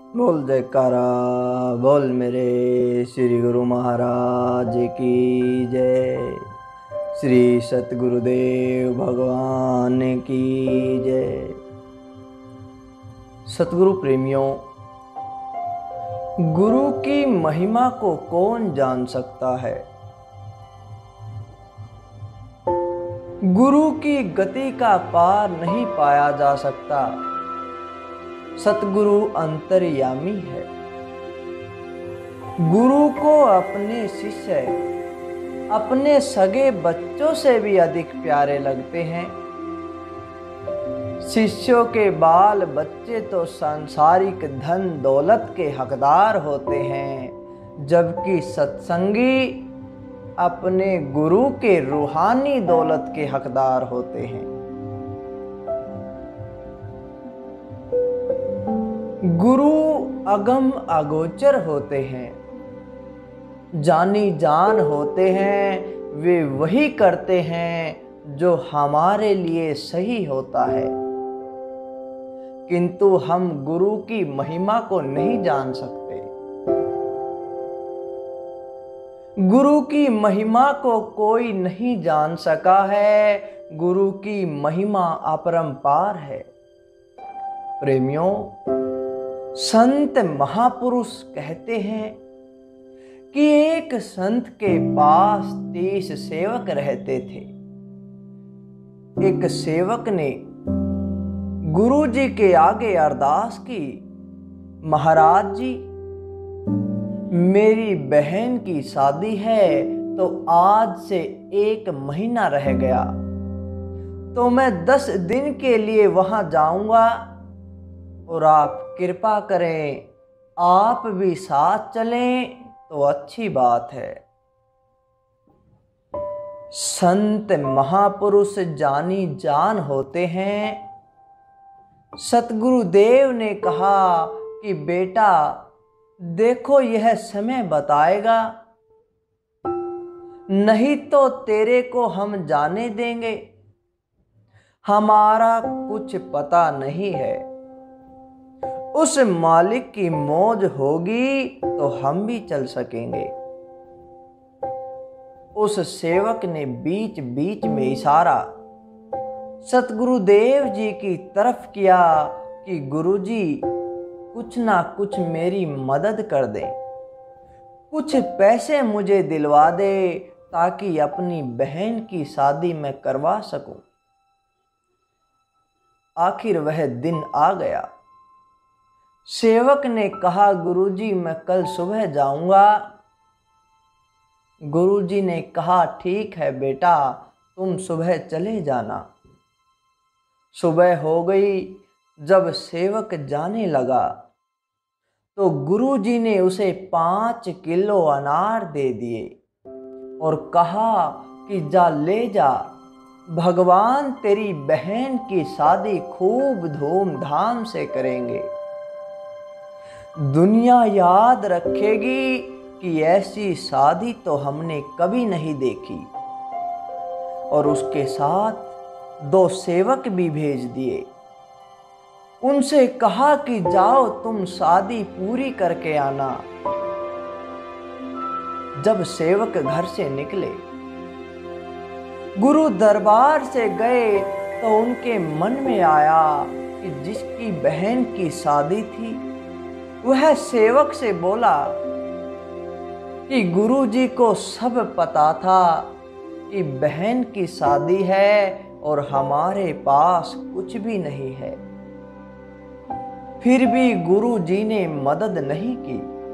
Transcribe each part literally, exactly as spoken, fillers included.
बोल जयकारा बोल मेरे श्री गुरु महाराज की जय। श्री सतगुरुदेव भगवान की जय। सतगुरु प्रेमियों, गुरु की महिमा को कौन जान सकता है। गुरु की गति का पार नहीं पाया जा सकता। सतगुरु अंतर्यामी है। गुरु को अपने शिष्य अपने सगे बच्चों से भी अधिक प्यारे लगते हैं। शिष्यों के बाल बच्चे तो सांसारिक धन दौलत के हकदार होते हैं, जबकि सत्संगी अपने गुरु के रूहानी दौलत के हकदार होते हैं। गुरु अगम अगोचर होते हैं, जानी जान होते हैं। वे वही करते हैं जो हमारे लिए सही होता है, किंतु हम गुरु की महिमा को नहीं जान सकते। गुरु की महिमा को कोई नहीं जान सका है। गुरु की महिमा अपरंपार है। प्रेमियों, संत महापुरुष कहते हैं कि एक संत के पास तीस सेवक रहते थे। एक सेवक ने गुरु जी के आगे अरदास की, महाराज जी, मेरी बहन की शादी है तो आज से एक महीना रह गया, तो मैं दस दिन के लिए वहां जाऊंगा और आप कृपा करें, आप भी साथ चलें तो अच्छी बात है। संत महापुरुष जानी जान होते हैं। सतगुरुदेव ने कहा कि बेटा देखो, यह समय बताएगा, नहीं तो तेरे को हम जाने देंगे। हमारा कुछ पता नहीं है। उस मालिक की मौज होगी तो हम भी चल सकेंगे। उस सेवक ने बीच बीच में इशारा सतगुरुदेव जी की तरफ किया कि गुरुजी कुछ ना कुछ मेरी मदद कर दें, कुछ पैसे मुझे दिलवा दे ताकि अपनी बहन की शादी मैं करवा सकूं। आखिर वह दिन आ गया। सेवक ने कहा, गुरुजी मैं कल सुबह जाऊंगा। गुरुजी ने कहा, ठीक है बेटा, तुम सुबह चले जाना। सुबह हो गई। जब सेवक जाने लगा तो गुरुजी ने उसे पांच किलो अनार दे दिए और कहा कि जा ले जा, भगवान तेरी बहन की शादी खूब धूमधाम से करेंगे। दुनिया याद रखेगी कि ऐसी शादी तो हमने कभी नहीं देखी। और उसके साथ दो सेवक भी भेज दिए। उनसे कहा कि जाओ तुम शादी पूरी करके आना। जब सेवक घर से निकले, गुरु दरबार से गए तो उनके मन में आया कि जिसकी बहन की शादी थी, वह सेवक से बोला कि गुरु जी को सब पता था कि बहन की शादी है और हमारे पास कुछ भी नहीं है, फिर भी गुरु जी ने मदद नहीं की।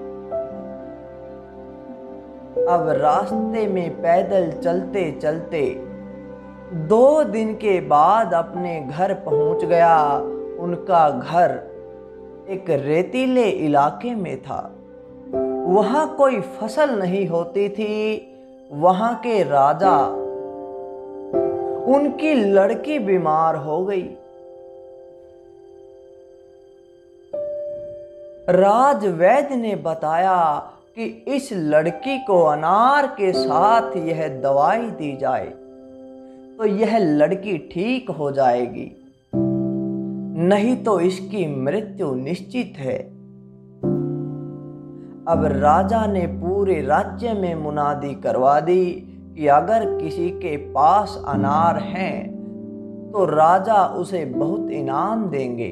अब रास्ते में पैदल चलते चलते दो दिन के बाद अपने घर पहुंच गया। उनका घर एक रेतीले इलाके में था। वहां कोई फसल नहीं होती थी। वहां के राजा, उनकी लड़की बीमार हो गई। राजवैद्य ने बताया कि इस लड़की को अनार के साथ यह दवाई दी जाए तो यह लड़की ठीक हो जाएगी, नहीं तो इसकी मृत्यु निश्चित है। अब राजा ने पूरे राज्य में मुनादी करवा दी कि अगर किसी के पास अनार हैं तो राजा उसे बहुत इनाम देंगे।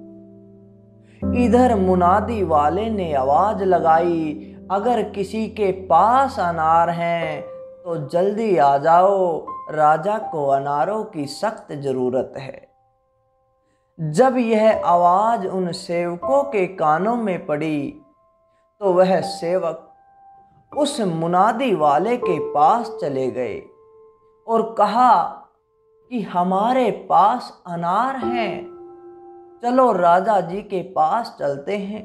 इधर मुनादी वाले ने आवाज लगाई, अगर किसी के पास अनार हैं तो जल्दी आ जाओ, राजा को अनारों की सख्त जरूरत है। जब यह आवाज उन सेवकों के कानों में पड़ी तो वह सेवक उस मुनादी वाले के पास चले गए और कहा कि हमारे पास अनार हैं, चलो राजा जी के पास चलते हैं।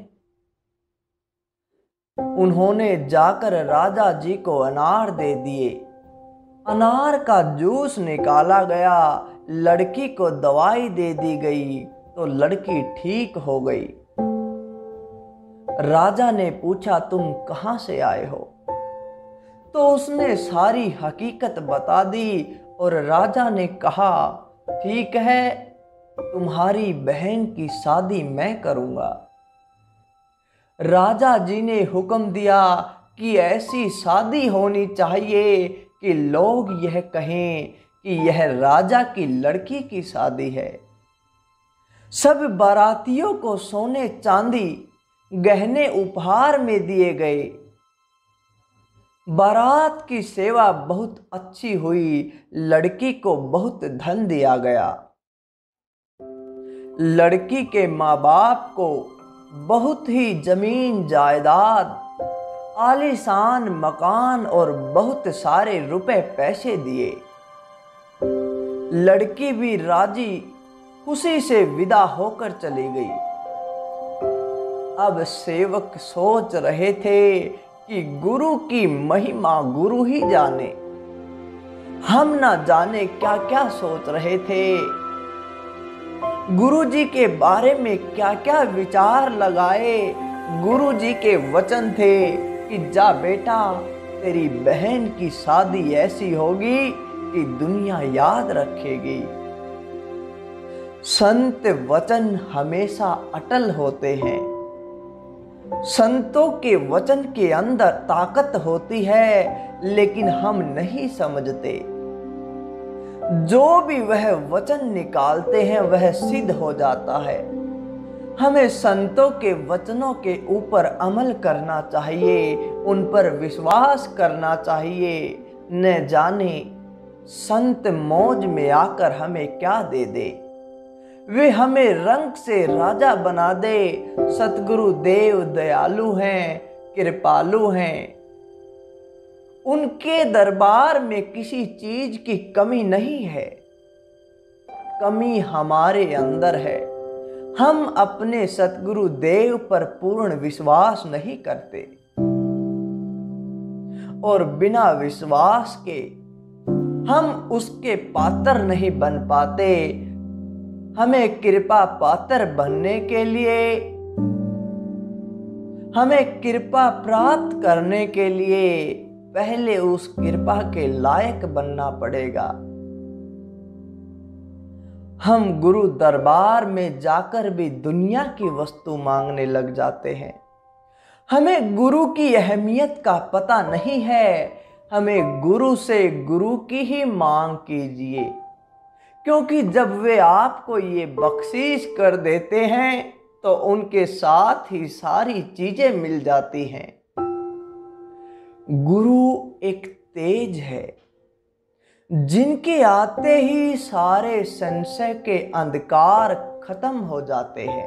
उन्होंने जाकर राजा जी को अनार दे दिए। अनार का जूस निकाला गया, लड़की को दवाई दे दी गई तो लड़की ठीक हो गई। राजा ने पूछा, तुम कहां से आए हो? तो उसने सारी हकीकत बता दी और राजा ने कहा, ठीक है, तुम्हारी बहन की शादी मैं करूंगा। राजा जी ने हुक्म दिया कि ऐसी शादी होनी चाहिए कि लोग यह कहें कि यह राजा की लड़की की शादी है। सब बारातियों को सोने चांदी गहने उपहार में दिए गए। बारात की सेवा बहुत अच्छी हुई, लड़की को बहुत धन दिया गया। लड़की के माँ बाप को बहुत ही जमीन जायदाद, आलीशान मकान और बहुत सारे रुपए पैसे दिए। लड़की भी राजी खुशी से विदा होकर चली गई। अब सेवक सोच रहे थे कि गुरु की महिमा गुरु ही जाने, हम ना जाने क्या क्या सोच रहे थे। गुरु जी के बारे में क्या क्या विचार लगाए। गुरु जी के वचन थे कि जा बेटा, तेरी बहन की शादी ऐसी होगी कि दुनिया याद रखेगी। संत वचन हमेशा अटल होते हैं। संतों के वचन के अंदर ताकत होती है, लेकिन हम नहीं समझते। जो भी वह वचन निकालते हैं वह सिद्ध हो जाता है। हमें संतों के वचनों के ऊपर अमल करना चाहिए, उन पर विश्वास करना चाहिए। न जाने संत मौज में आकर हमें क्या दे दे, वे हमें रंग से राजा बना दे। सतगुरु देव दयालु हैं, कृपालु हैं। उनके दरबार में किसी चीज की कमी नहीं है, कमी हमारे अंदर है। हम अपने सतगुरु देव पर पूर्ण विश्वास नहीं करते और बिना विश्वास के हम उसके पात्र नहीं बन पाते। हमें कृपा पात्र बनने के लिए, हमें कृपा प्राप्त करने के लिए पहले उस कृपा के लायक बनना पड़ेगा। हम गुरु दरबार में जाकर भी दुनिया की वस्तु मांगने लग जाते हैं। हमें गुरु की अहमियत का पता नहीं है। हमें गुरु से गुरु की ही मांग कीजिए, क्योंकि जब वे आपको ये बख्शीश कर देते हैं तो उनके साथ ही सारी चीजें मिल जाती हैं। गुरु एक तेज है, जिनके आते ही सारे संशय के अंधकार खत्म हो जाते हैं।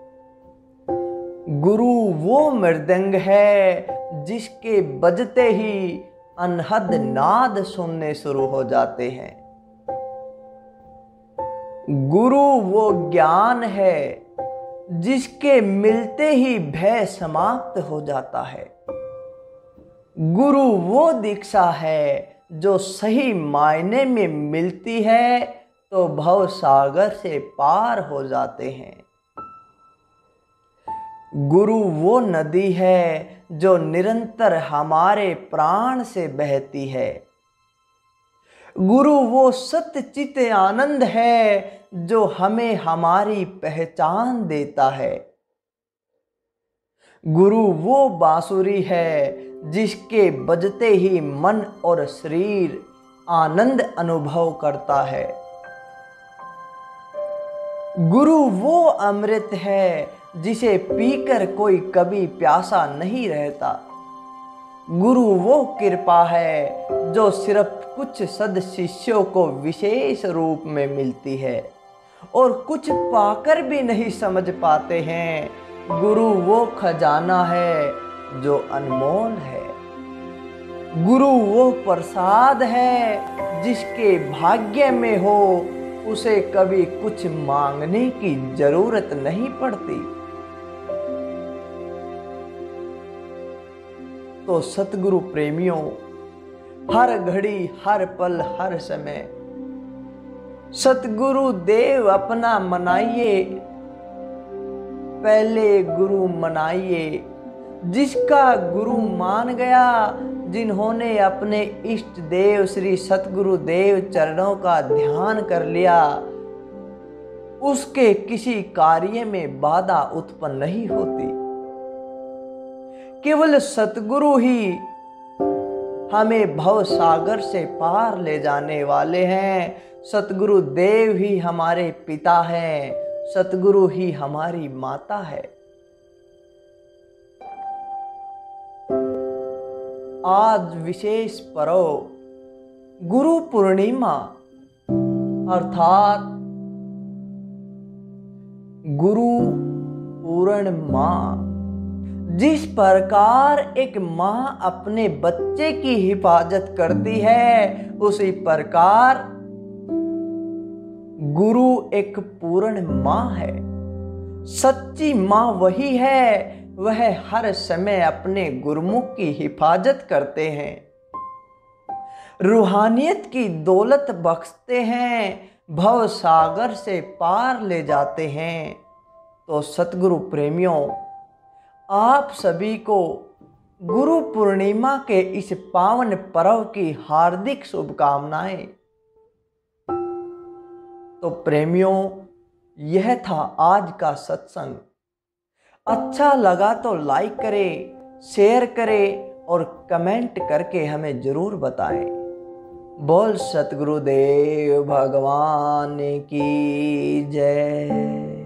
गुरु वो मृदंग है जिसके बजते ही अनहद नाद सुनने शुरू हो जाते हैं। गुरु वो ज्ञान है जिसके मिलते ही भय समाप्त हो जाता है। गुरु वो दीक्षा है जो सही मायने में मिलती है तो भव सागर से पार हो जाते हैं। गुरु वो नदी है जो निरंतर हमारे प्राण से बहती है। गुरु वो सत्य चित आनंद है जो हमें हमारी पहचान देता है। गुरु वो बांसुरी है जिसके बजते ही मन और शरीर आनंद अनुभव करता है। गुरु वो अमृत है जिसे पीकर कोई कभी प्यासा नहीं रहता। गुरु वो कृपा है जो सिर्फ कुछ सद शिष्यों को विशेष रूप में मिलती है और कुछ पाकर भी नहीं समझ पाते हैं। गुरु वो खजाना है जो अनमोल है। गुरु वो प्रसाद है जिसके भाग्य में हो उसे कभी कुछ मांगने की जरूरत नहीं पड़ती। तो सतगुरु प्रेमियों, हर घड़ी, हर पल, हर समय सतगुरु देव अपना मनाइए। पहले गुरु मनाइए जिसका गुरु मान गया, जिन्होंने अपने इष्ट देव श्री सतगुरु देव चरणों का ध्यान कर लिया, उसके किसी कार्य में बाधा उत्पन्न नहीं होती। केवल सतगुरु ही हमें भव सागर से पार ले जाने वाले हैं। सतगुरु देव ही हमारे पिता हैं, सतगुरु ही हमारी माता है। आज विशेष पर्व गुरु पूर्णिमा अर्थात गुरु पूर्णिमा। जिस प्रकार एक माँ अपने बच्चे की हिफाजत करती है, उसी प्रकार गुरु एक पूर्ण माँ है। सच्ची माँ वही है, वह हर समय अपने गुरुमुख की हिफाजत करते हैं, रूहानियत की दौलत बख्शते हैं, भव सागर से पार ले जाते हैं। तो सतगुरु प्रेमियों, आप सभी को गुरु पूर्णिमा के इस पावन पर्व की हार्दिक शुभकामनाएं। तो प्रेमियों, यह था आज का सत्संग। अच्छा लगा तो लाइक करें, शेयर करें और कमेंट करके हमें जरूर बताएं। बोल सतगुरुदेव भगवान की जय।